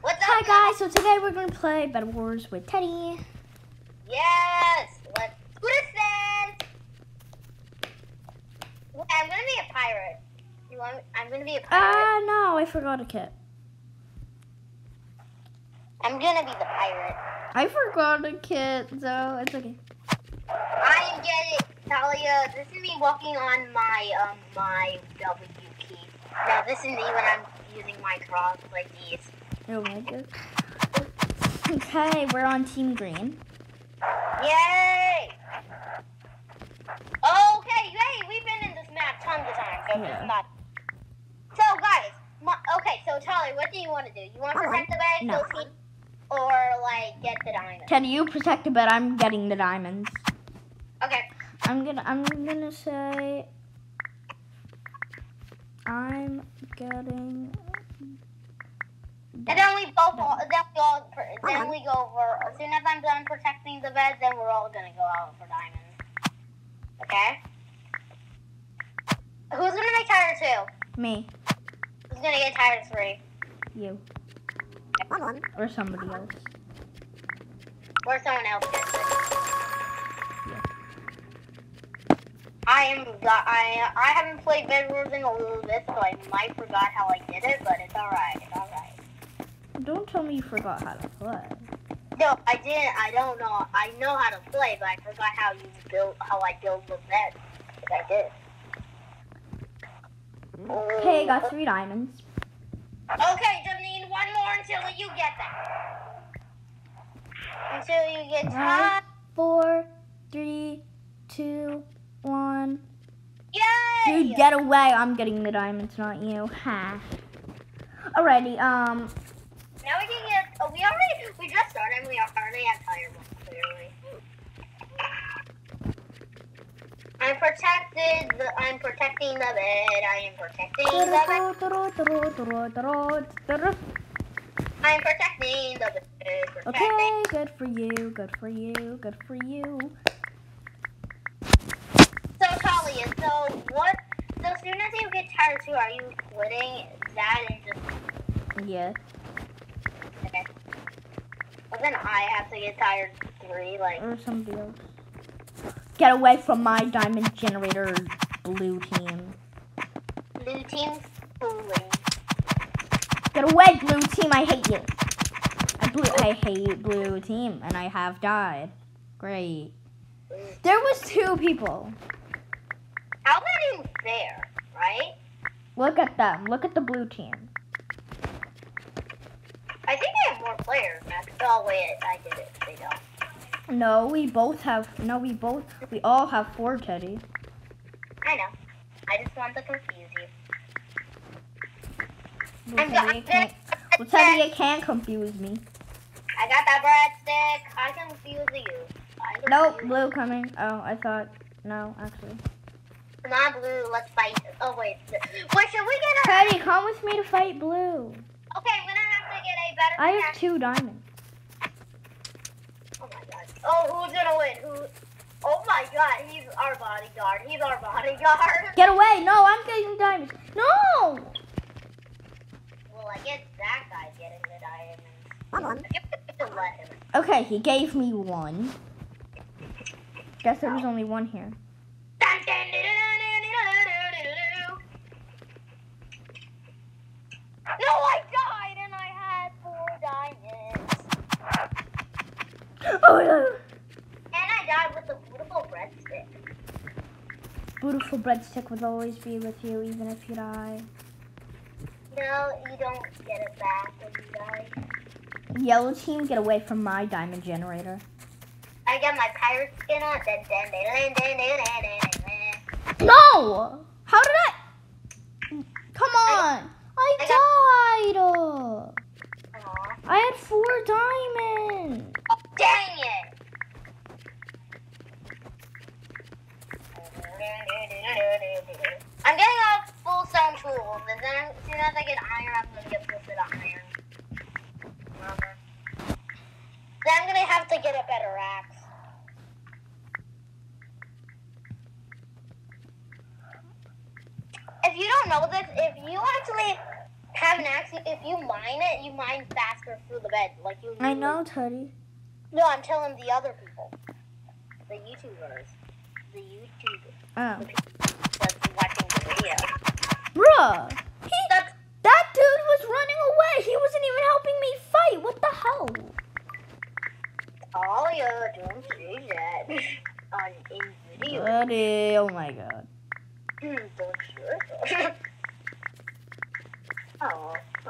What's up? Hi guys, so today we're going to play Bed Wars with Teddy. Yes, let's do this then. I'm gonna be a pirate. I'm gonna be a pirate. No, I forgot a kit. I'm gonna be the pirate. I forgot a kit, so it's okay. I am getting Talia. This is me walking on my my W key. No, this is me when I'm using my cross like these. Oh my god. Okay, we're on Team Green. Yay! Okay, yay! We've been in this map tons of times, so Yeah. it's not. So guys, okay. So Talia, what do you want to do? You want to protect the bed, No. go team, or like get the diamond? Teddy, you protect the bed. I'm getting the diamonds. Okay. I'm gonna say I'm getting. And then we both, then we go over. As soon as I'm done protecting the bed, then we're all gonna go out for diamonds. Okay. Who's gonna make tier 2? Me, Who's gonna get tier 3? you, or somebody else. Or someone else gets it. Yeah. I haven't played Bed Wars in a little bit, so I might forgot how I did it, but it's alright. It's alright. Don't tell me you forgot how to play. No, I didn't. I don't know. I know how to play, but I forgot how I build the bed. But I did. Okay, I got 3 diamonds. Okay, just need one more until you get that. Until you get time. 4, 3, 2, 1. Yay! Dude, get away! I'm getting the diamonds, not you. Ha. Alrighty. Now we can get. Oh, we just started. And we already have tier 1 clearly. I'm protecting the bed. I am protecting the bed. I'm protecting the bed. Okay, good for you. Good for you. Good for you. So Talia, so what? So as soon as you get tier 2, are you quitting that and just? Yeah. Okay. Well, then I have to get tier 3, like. Or somebody else. Get away from my diamond generator, blue team. Blue team's fooling. Get away, blue team. I hate you. I hate blue team, and I have died. Great. There was 2 people. How many there, right? Look at them. Look at the blue team. I think they have more players now. Oh wait, I did it. They don't. No, we all have 4, Teddy. I know. I just want to confuse you. Well, Teddy, it can't confuse me. I got that breadstick. I confuse you. Nope, blue coming. Oh, I thought. No, actually. Come on, blue. Let's fight. Oh wait. Wait, should we get a? Teddy, come with me to fight blue. Okay, I'm gonna have to get a better. I have 2 diamonds. Oh my god. Oh, who's gonna win? Who? Oh my god, he's our bodyguard. He's our bodyguard. Get away! No, I'm getting diamonds. No! Well, I guess that guy's getting the diamonds. I guess let him. Okay, he gave me 1. Guess there was only 1 here. No, I died and I had 4 diamonds. Oh no! And I died with a beautiful breadstick. Beautiful breadstick will always be with you, even if you die. No, you don't get it back when you die. Yellow team, get away from my diamond generator. I got my pirate skin on. No! How did I? Come on! I died! I had 4 diamonds! Oh, dang it! I'm getting all full sound tools, and then as soon as I get iron, I'm gonna get full set of iron. Then I'm gonna have to get a better axe. If you don't know this, if you actually have have an axe. If you mine it, you mine faster through the bed. Like you. I know, Teddy. No, I'm telling the other people, the YouTubers, the Oh. that's watching the video. Bruh, That's that dude was running away. He wasn't even helping me fight. What the hell? Talia, don't say that in video. Teddy, oh my god. Don't sure. Oh.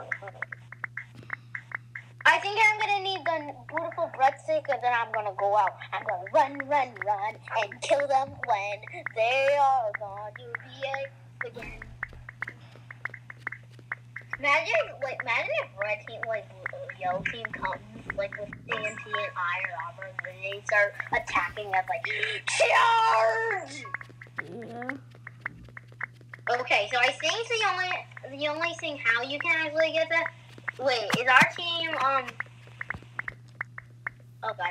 I think I'm gonna need the beautiful breadstick, and then I'm gonna go out. I'm gonna run, and kill them when they are gone. You'll be again. Imagine if red team, yellow team comes, with TNT and iron armor, and then they start attacking us, charge! Yeah. Okay, so I think the only thing how you can actually get that. Wait, is our team Oh god.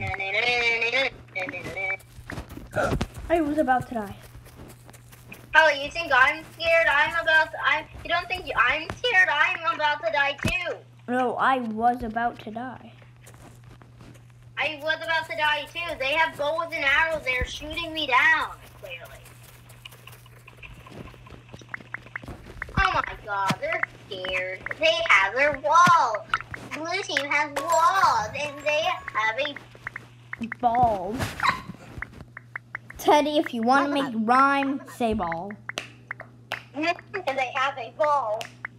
I was about to die. Oh, you think I'm scared? You don't think I'm scared? I'm about to die too. No, I was about to die. I was about to die too. They have bows and arrows. They're shooting me down, clearly. Oh my god, they're scared. They have their wall. Blue team has walls, and they have a Ball. Teddy, if you want to make rhyme, say ball. and they have a ball.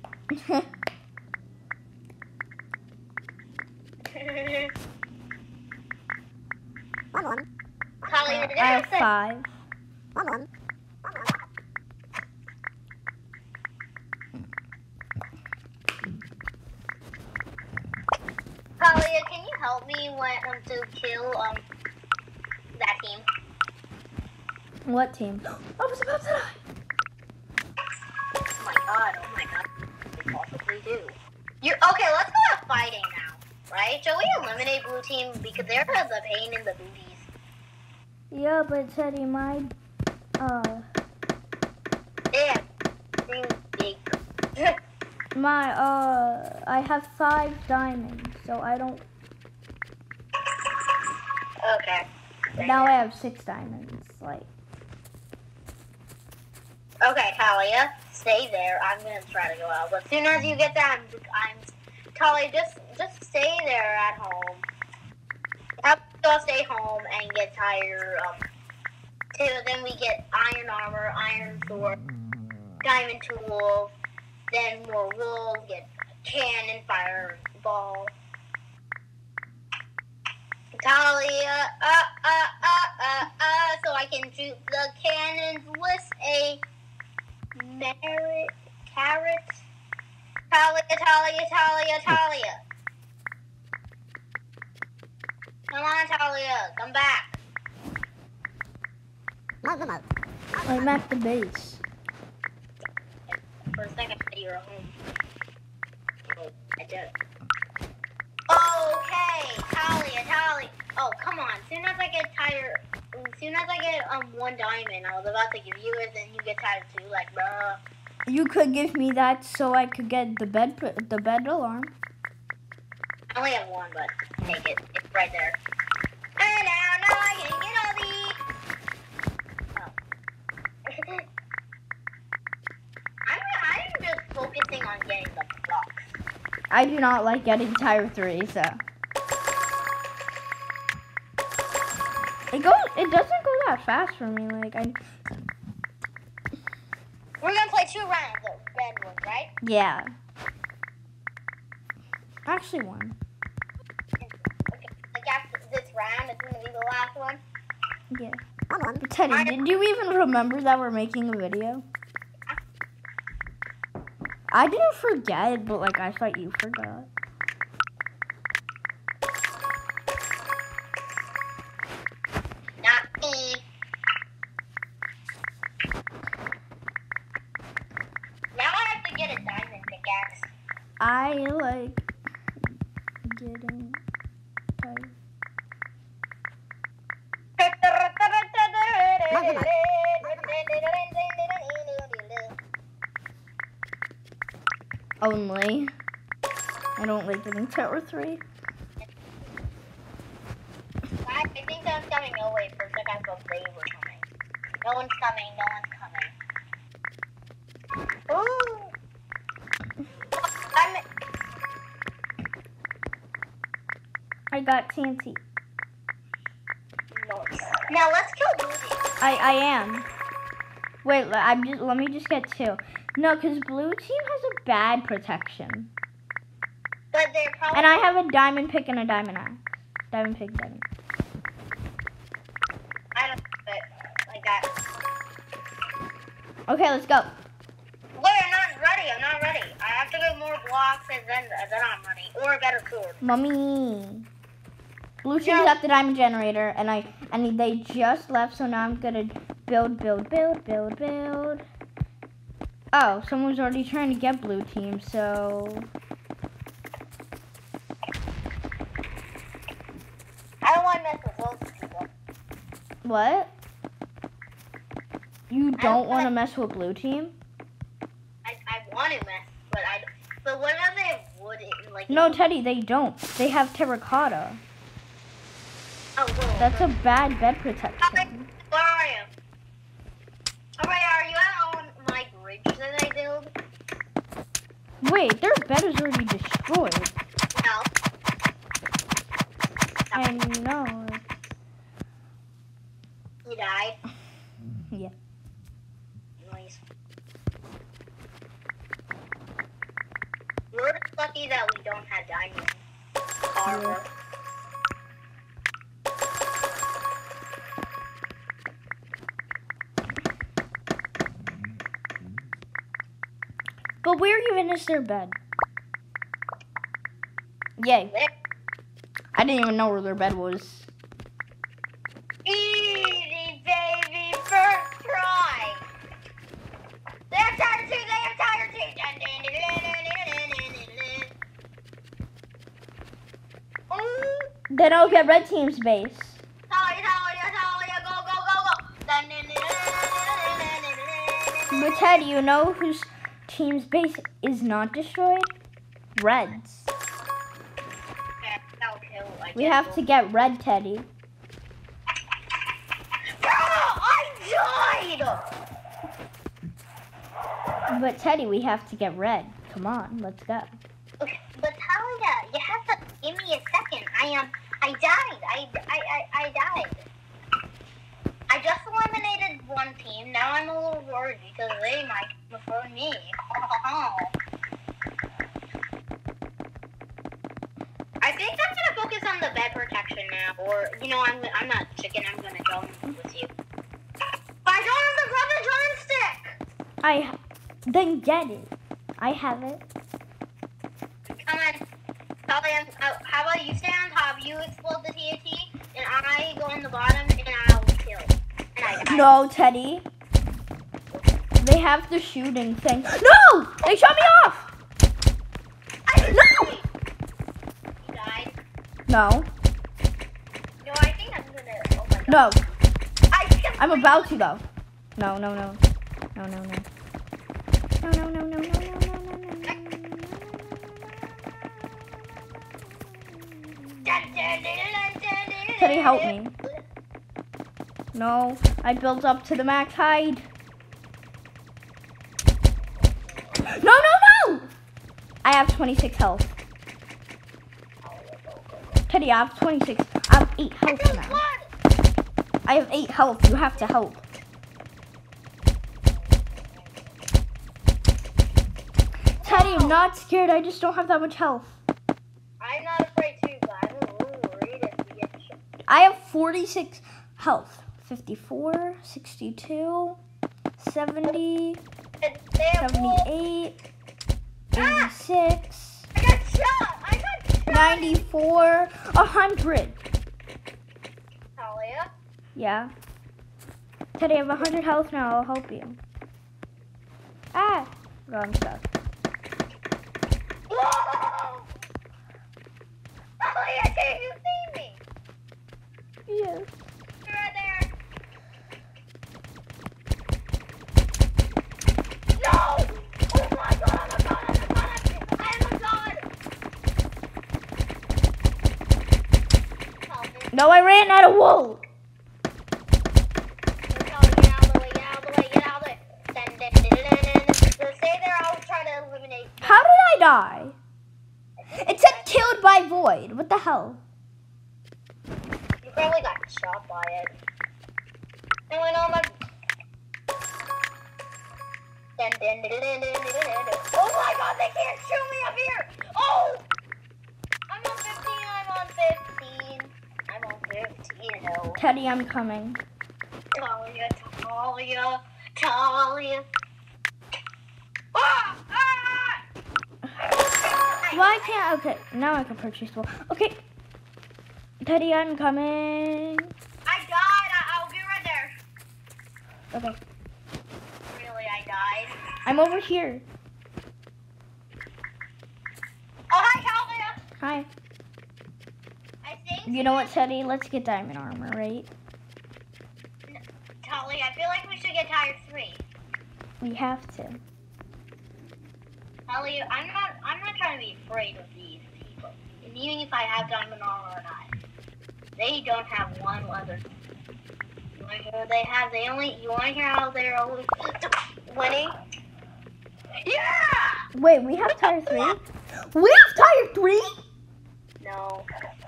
Holly, I have 5. Talia, can you help me to kill that team? What team? I was about to die. Oh my god, they possibly do. Okay, let's go to fighting now, right? Shall we eliminate blue team because they're the pain in the booties? Yeah, but Teddy, my Yeah, big. I have 5 diamonds, so I don't. Okay. Now I have 6 diamonds. Okay, Talia, stay there. I'm gonna try to go out, but as soon as you get that, Talia, just stay there at home. I'll stay home and get tired. Then we get iron armor, iron sword, diamond tool, then more wool, get cannon, fireball. Talia, so I can shoot the cannons with a carrot. Talia. Come on, Talia, come back. I'm at the base. For a second, you were home. Oh, I did. Okay, Talia. Oh, come on. Soon as I get 1 diamond, I was about to give you it, then you get tired too. Bruh. You could give me that so I could get the bed alarm. I only have 1, but take it. It's right there. And now I can get all these. Oh. I'm just focusing on getting the blocks. I do not like getting tier 3, so. It doesn't go that fast for me. We're gonna play 2 rounds of red ones, right? Yeah. Actually 1. Okay. After this round, it's gonna be the last one. Yeah. Teddy, did you even remember that we're making a video? I didn't forget, but I thought you forgot. Not me. Now I have to get a diamond pickaxe. I like getting tired. only. I don't like getting Tower 3. I think someone's coming. No, wait, for a second I thought they were coming. No one's coming, no one's coming. Ooh! I got TNT. Nice. Now let's kill Blue Team. I am. Wait, let me just get 2. No, because Blue Team has a bad protection. But they're probably... And I have a diamond pick and a diamond axe. Diamond pick, diamond. I don't have it like that. Okay, let's go. Wait, I'm not ready. I have to get more blocks and then I'm ready. Or a better sword. Mommy. Blue Team's got the diamond generator, and they just left, so now I'm gonna build. Oh, someone's already trying to get Blue Team, so... I don't want to mess with those people. What? You don't want to mess with Blue Team? I want to mess, but what if they have wood in, like... No, Teddy, they don't. They have terracotta. Oh, whoa. That's a bad bed protection. Where are you? Alright, are you on my bridge that I build? Wait, their bed is already destroyed. No. I know. You died? Yeah. Nice. We're lucky that we don't have diamonds. Armor. But where even is their bed? Yay. I didn't even know where their bed was. Easy, baby, first try. They have tiger two. Ooh. Then I'll get red team's base. Talia, go. But Ted, you know whose team's base is not destroyed? Reds. We have to get red, Teddy. I died! But Teddy, we have to get red. Come on, let's go. Okay, but Talia, you have to give me a second. I died. I died. I just eliminated one team. Now I'm a little worried because they might prefer me. I think I'm gonna focus on the bed protection now, or I'm not chicken. I'm gonna go with you. But I don't have the rubber joystick. Then get it. I have it. Come on, Talia. How about you stay on top? You explode the TNT, and I go on the bottom, and I'll kill. No, Teddy. They have the shooting thing. No! They shot me off! No! You died? No. No, I think I'm gonna... Oh my God. No. I'm about to go. No. Teddy, help me. No, I built up to the max height. No! I have 26 health. Teddy, I have 26. I have 8 health now. I have 8 health. You have to help. Teddy, I'm not scared. I just don't have that much health. I'm not afraid too, but I'm a little worried if we get shot. I have 46 health. 54, 62, 70, 78, 86, I got shot! 94, 100. Talia? Yeah. Teddy, I have 100 health now. I'll help you. Ah! Oh, I'm stuck. Whoa! Talia, can you see me? Yes. You're right there. No! Oh my God, I'm No, I ran out of wool. Get out of the way, get out of the way, get out of the way. So stay there, I'll try to eliminate. How did I die? It said killed by void. What the hell? You probably got shot by it. And went on my... Oh my god, they can't shoot me up here! Oh! I'm on 15, I'm on 15. No. Teddy, I'm coming. Talia. Ah! Ah! Why can't? Okay, now I can purchase wool. Okay, Teddy, I'm coming. I died. I'll be right there. Okay, Really, I died. I'm over here. Oh, hi, Talia. Hi. I think... You know what, Teddy? Let's get diamond armor, right? Talia, I feel like we should get tier 3. We have to. Talia, I'm not trying to be afraid of these people. And even if I have diamond armor or not. They don't have one leather. You want to hear what they have? You want to hear how they're always winning? Yeah! Wait, we have tier 3? We have tier 3? No.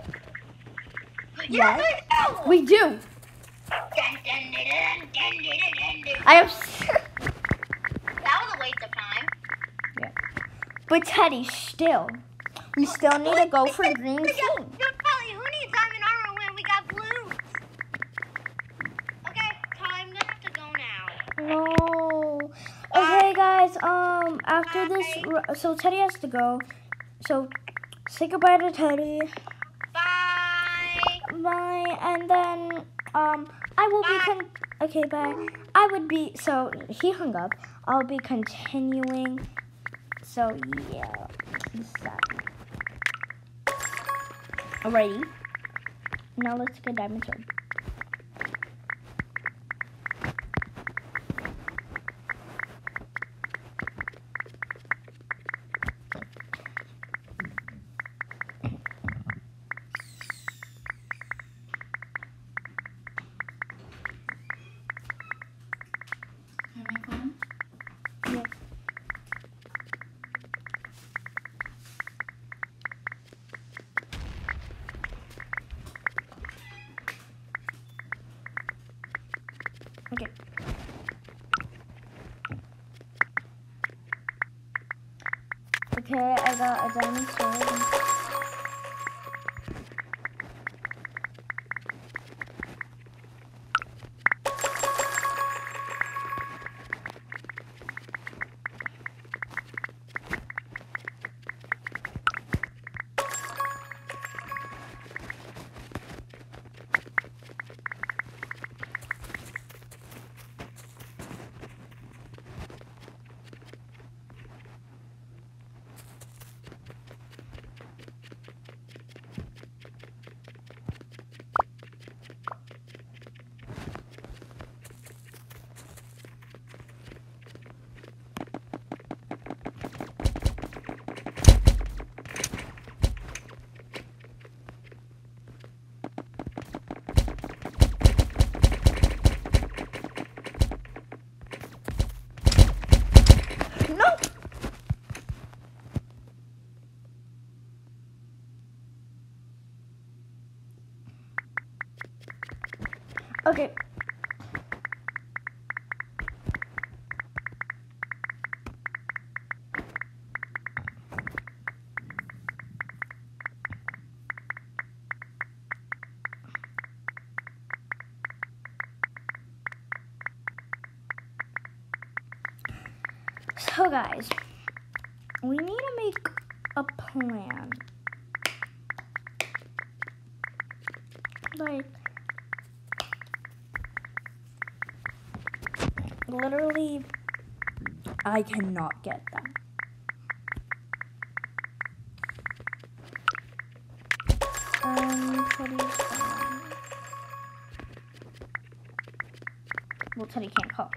Yes. Yes, I do! We do. I have. That was a waste of time. But Teddy, still, we still need to go for green team. No, Polly, who needs diamond armor when we got blues? Okay, I'm gonna have to go now. No. Okay, guys. After this, so Teddy has to go. So, say goodbye to Teddy. Bye. Bye. And then, I will be okay, bye. I would be, so he hung up. I'll be continuing. So, yeah. Alrighty. Now let's get diamond sword. Okay. Okay, I got a diamond sword. Okay. So guys, we need to make a plan. Like, literally, I cannot get them. Well, Teddy can't call.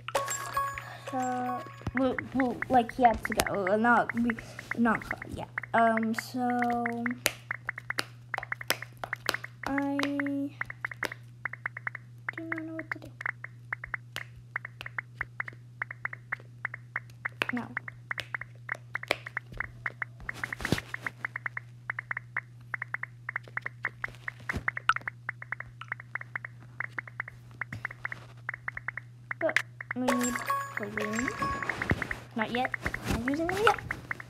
So, well, like he had to go. Not call. Yeah. So. I do not know what to do. No. But we need balloons. Not yet. I'm not using them yet.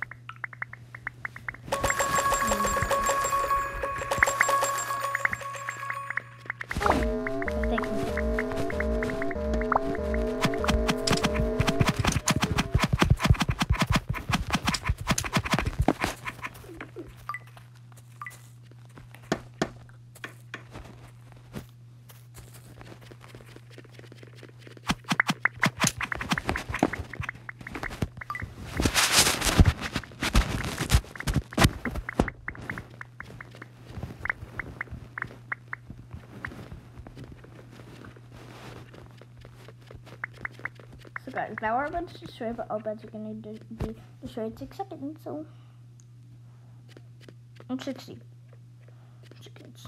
So guys, now our bed's destroyed, but all beds are gonna be destroyed in 6 seconds, so... I'm 60 seconds.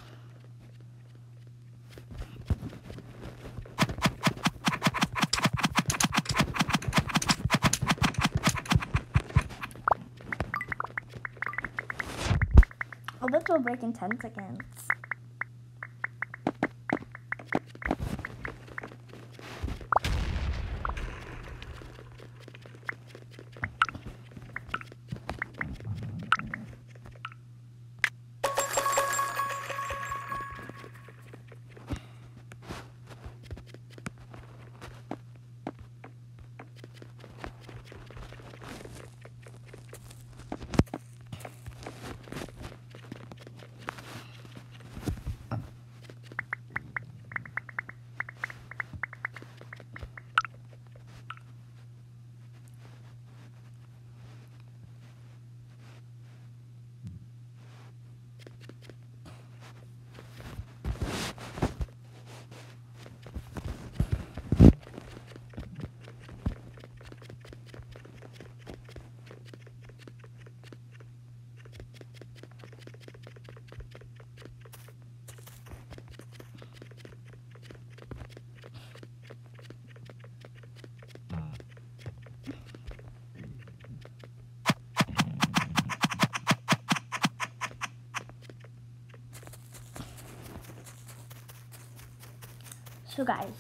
All beds will break in 10 seconds. So guys,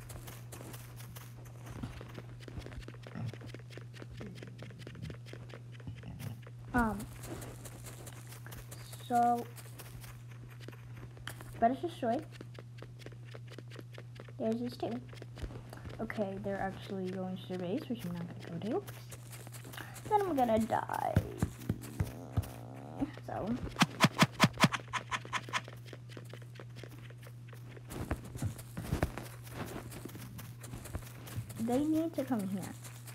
so bed is destroyed. There's this too. Okay, they're actually going to their base, which I'm not gonna go to. Then I'm gonna die. So they need to come here.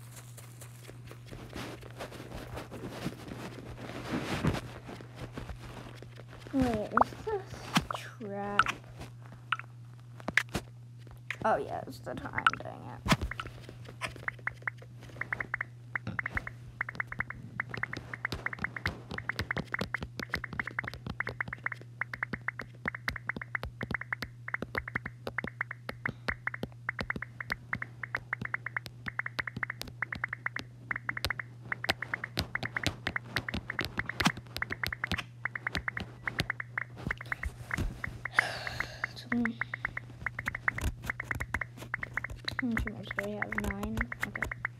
Wait, is this trap? Oh yeah, it's the time, dang it. How much more do we have? 9? Okay.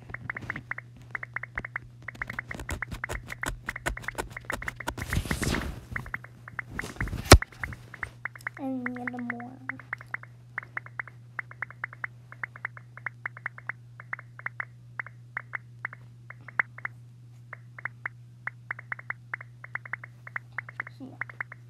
And get more. So, yeah.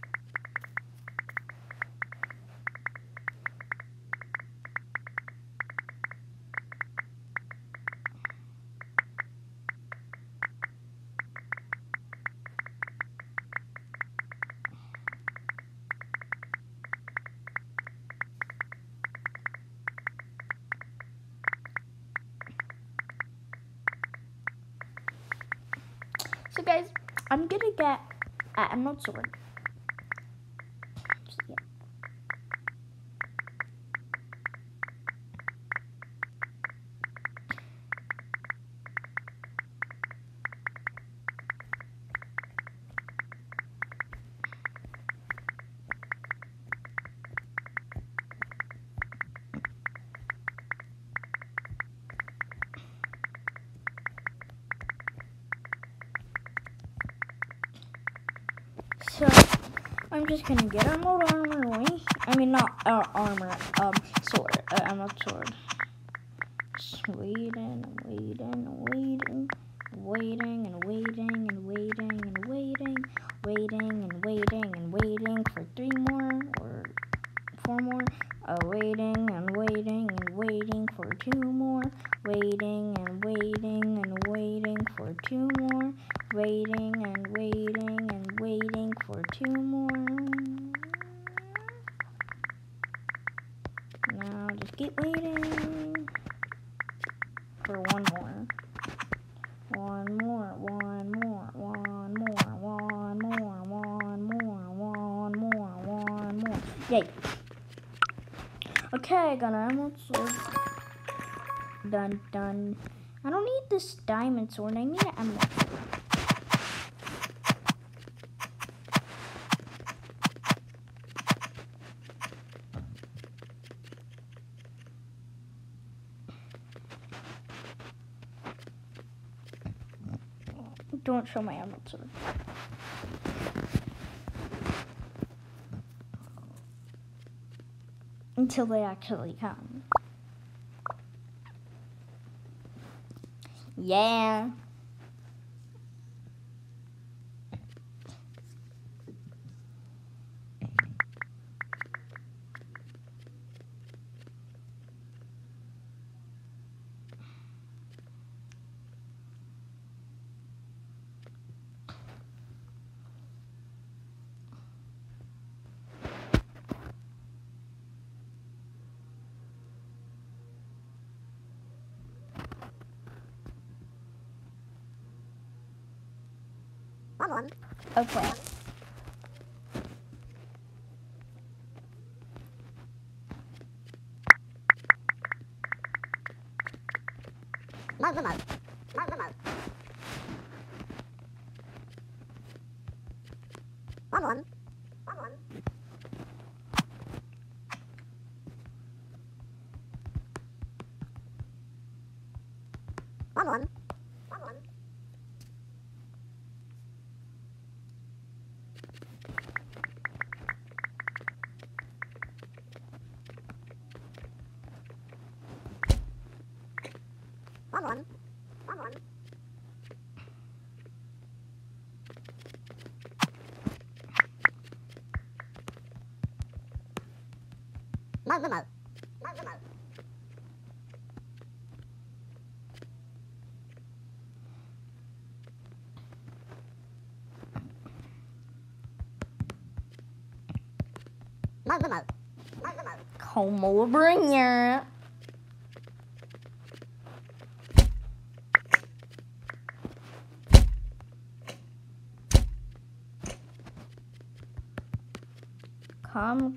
So guys, I'm gonna get an emerald sword. So, yeah. So I'm just gonna get our old armor away. I mean, not our armor, sword. I'm not sword. Just waiting and waiting and waiting, waiting and waiting and waiting and waiting, waiting and waiting and waiting for 3 more or 4 more. Waiting and waiting and waiting for 2 more. Waiting and waiting and waiting for 2 more. Waiting and waiting and waiting for 2 more. Now just keep waiting for 1 more. 1 more, 1 more, 1 more, 1 more, 1 more, 1 more, 1 more. Yay. Okay, I got an emerald sword. Done, done. I don't need this diamond sword. I need an emerald sword. Don't show my emerald sword. Until they actually come. Yeah. Okay. Come over here. Come.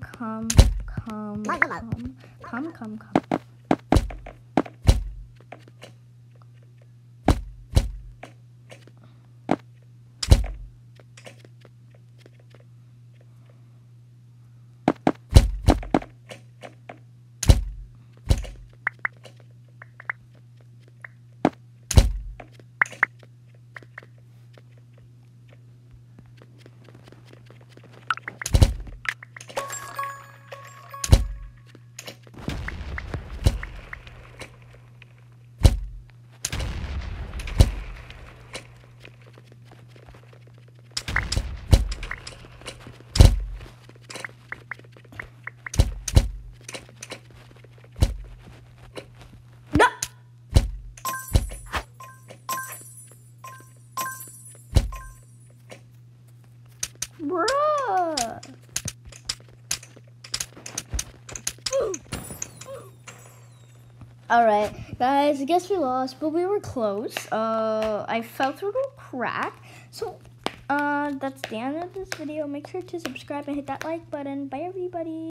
Bruh. Alright, guys, I guess we lost, but we were close. I fell through a crack. So, that's the end of this video. Make sure to subscribe and hit that like button. Bye, everybody.